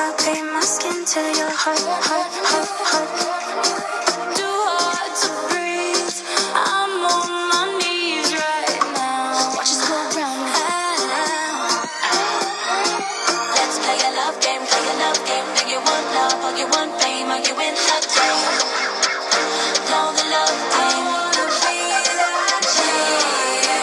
I'll pay my skin to your heart, heart, heart, heart. Too hard to breathe. I'm on my knees right now. Watch us go round and round. Let's play a love game, play a love game. Do you want love or you want fame? Are you in the game? Know the love game. I wanna be like you.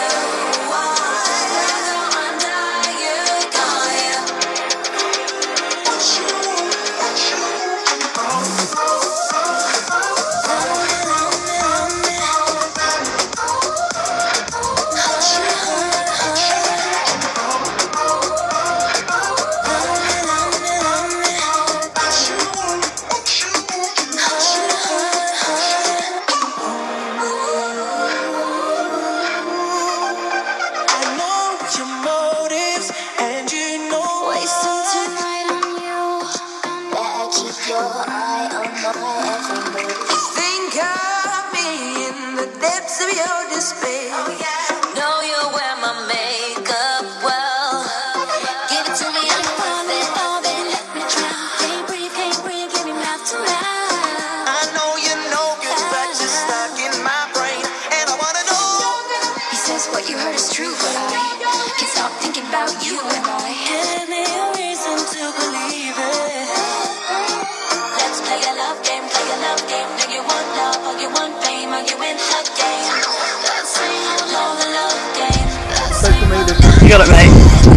What you heard is true, but I can't stop thinking about you and I. Give me a reason to believe it. Let's play a love game, play a love game. Do you want love or you want fame? Are you in the game? Let's sing along the love game. You got it, mate.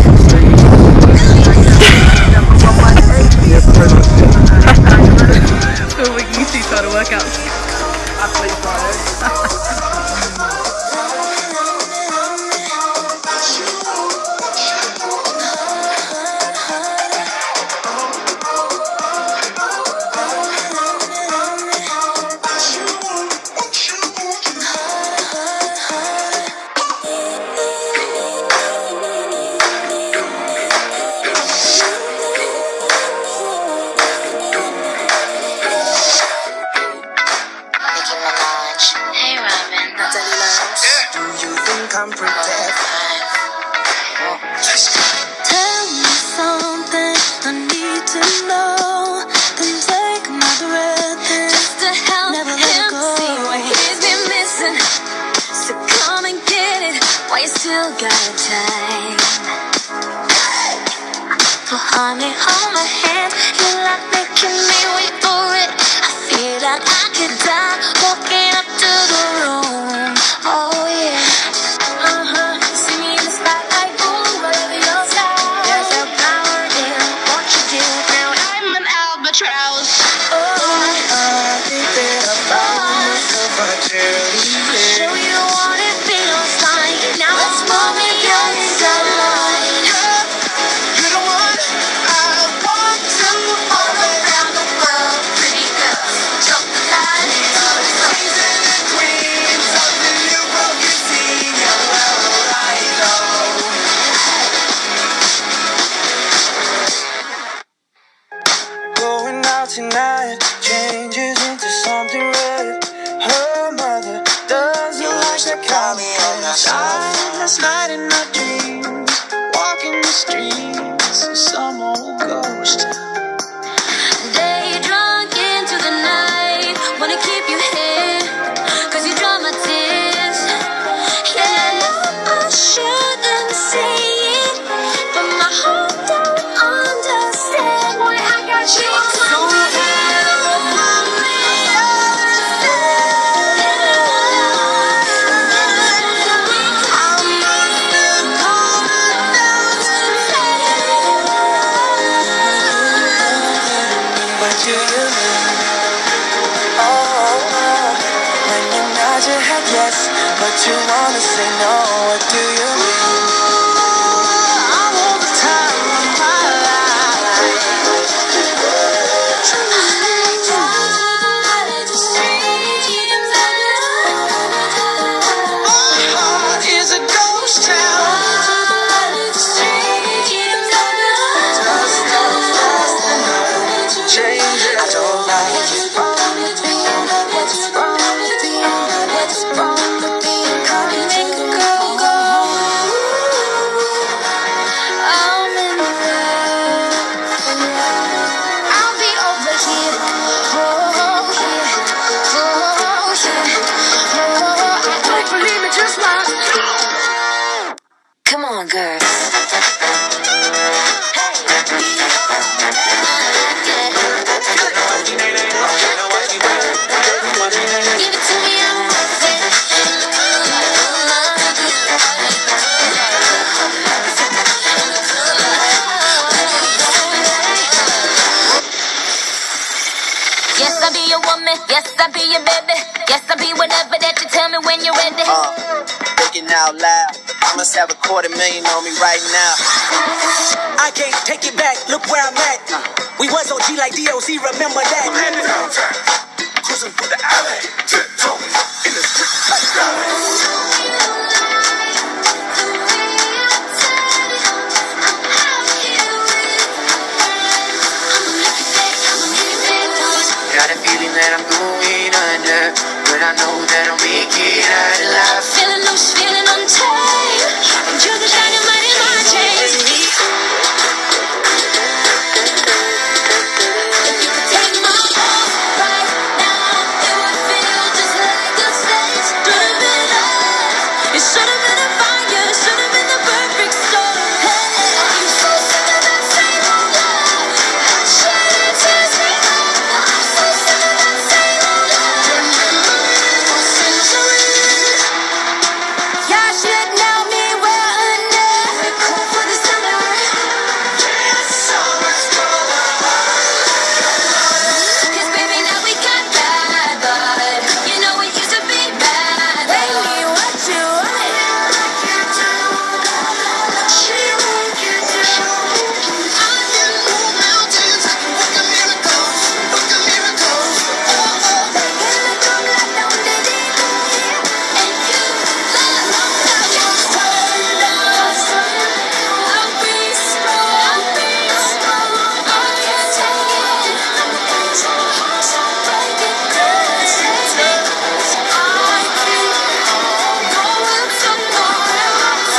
So we can see how to work out. I'm prepared. Tell me something I need to know. Then take my breath in, just to help never him see what he's been missing. So come and get it while you still got time. So honey, hold my hand. You like making me wait for it. I feel like I could die walking up to the room. Oh yeah. Tonight changes into something red. Her mother doesn't like the comments. Last night in my dreams, walking the streets of some old ghost. Day drunk into the night, wanna keep you here, 'cause you draw my tears. Yeah, I know I shouldn't say it, but my heart don't understand why I got you on my mind. Yes, but you wanna say no. What do you mean? I want the time of my life. My heart is a ghost town. Change it, I don't like it. What's wrong with me? What's wrong with me? Come and make a girl go. me. Yes, I be your baby. Yes, I be whatever that you tell me when you're ready. Thinking out loud. I must have $250,000 on me right now. I can't take it back. Look where I'm at. We was OG like DOC. Remember that. Cruising through the alley, tiptoeing in the street like ballet. Got a feeling that I'm going under, but I know that I'll make it out alive. Feeling loose, feeling untamed. And you're the dynamite in my chains. If you could take my pulse right now, it would feel just like a stage. Should've been us. It should've been a fire. Should've been the perfect storm. Hey, I'm so sick of that same old love. Shit, it tears me up. I'm so sick of that same old love. For centuries. Yeah, shit, now me, we're under. We're cool for the summer. Cause baby, now we got bad blood. You know it used to be bad. Baby, what you want? She won't get down. I can move mountains. I can work a miracles. Work a miracles. They get me come like down the deep. And you love that you turned us. I'll be strong. I'll be strong. I can't take it. So break it down. Take it. I keep going somewhere.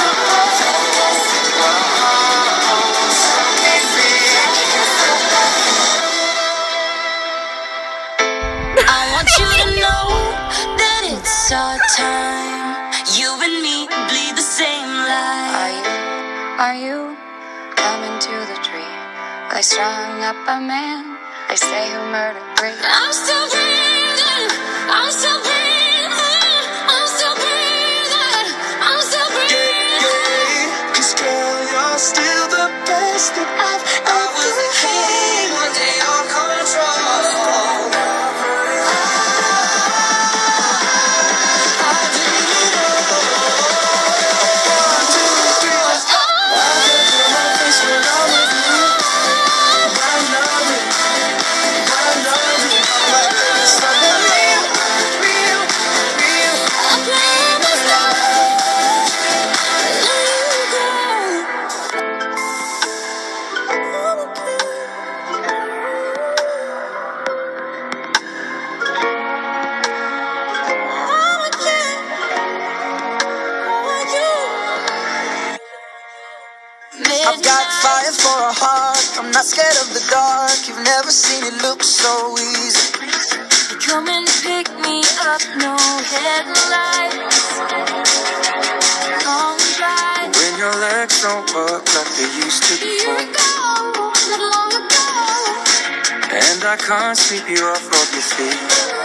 I want you to know that it's our time. You and me bleed the same light. Are you coming to the tree? They strung up a man. They say who murdered three. I'm still breathing. I'm still breathing. I'm still breathing. I'm still breathing. Cause girl, you're still the best that I've ever had. One day I'll control. I've got fire for a heart. I'm not scared of the dark. You've never seen it look so easy. Come and pick me up, no headlights. Long drive. When your legs don't work like they used to Here we before, go, not long ago. and I can't sweep you off of your feet.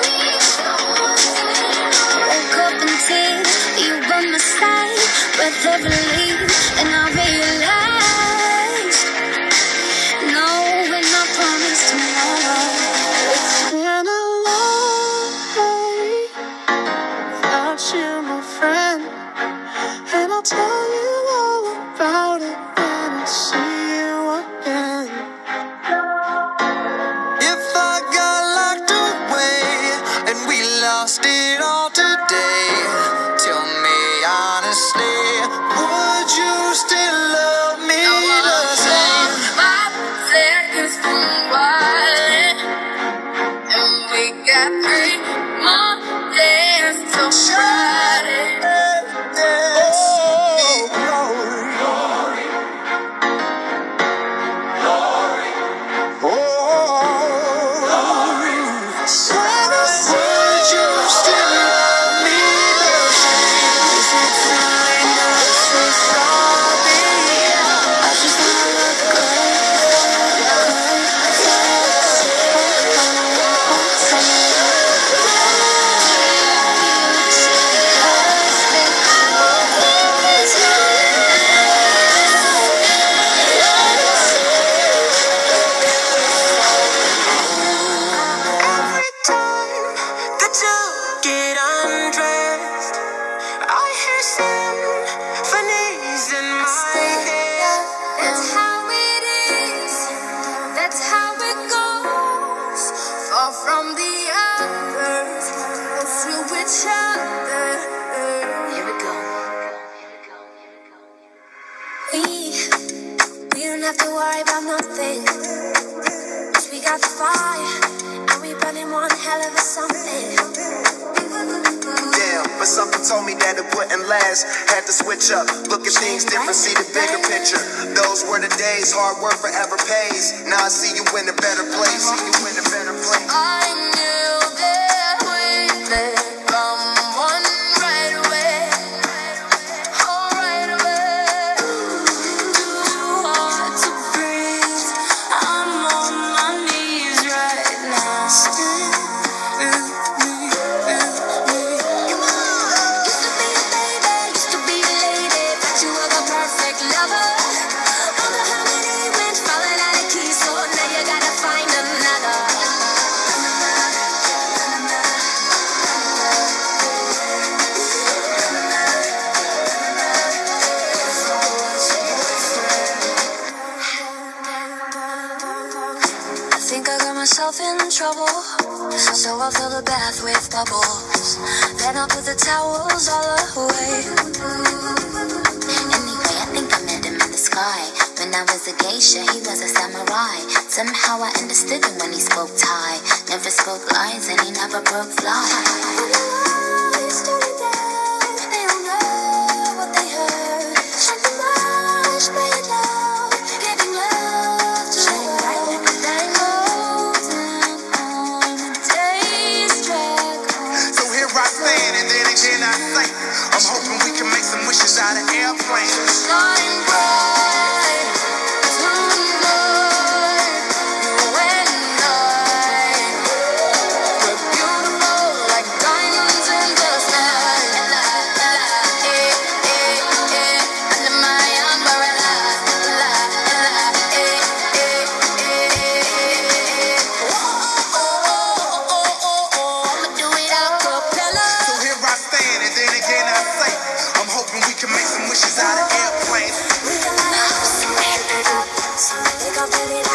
Woke up in tears, you by my side, breath of relief, and I realized, no, we're not promised tomorrow. It's been a long day without you, my friend, and I'll tell you all about it when I see you again. If I got locked away and we lost it all today, tell me honestly, would have to worry about nothing. 'Cause we got the fire, and we burning one hell of a something. Damn, but something told me that it wouldn't last. Had to switch up, look at things different, see the bigger picture. Those were the days, hard work forever pays. Now I see you in a better place. See you in a better place. I knew that we'd become one right away. Oh, right away. Too hard to breathe. I'm on my knees right now. Used to be a lady, thought you were the perfect lover. Wonder how many went falling out of keys, so now you gotta find another. I think I got myself in trouble, so I'll fill the bath with bubbles. Then I'll put the towels all away. Anyway, I think I met him in the sky. When I was a geisha, he was a samurai. Somehow I understood him when he spoke Thai. Never spoke lies and he never broke flies. So here I stand, and then again I say, I'm hoping we can make some wishes out of airplanes. So here I stand, and then again I say, I'm hoping we can make some wishes out of airplanes. Think I'll put it